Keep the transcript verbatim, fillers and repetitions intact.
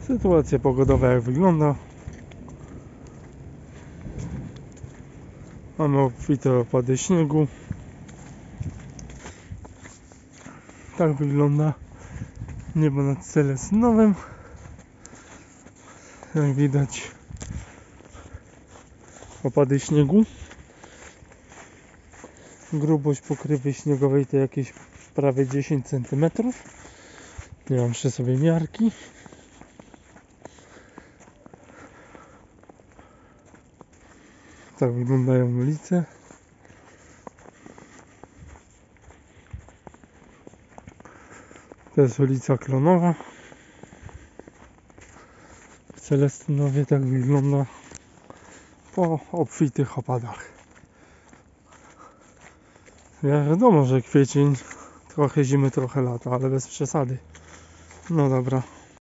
Sytuacja pogodowa jak wygląda. Mamy obfite opady śniegu. Tak wygląda niebo nad Celestynowem. Jak widać, opady śniegu. Grubość pokrywy śniegowej to jakieś prawie dziesięć centymetrów. Nie mam przy sobie miarki. Tak wyglądają ulice. To jest ulica Klonowa. W Celestynowie tak wygląda po obfitych opadach. Wiadomo, że kwiecień, trochę zimy, trochę lata, ale bez przesady. No dobra.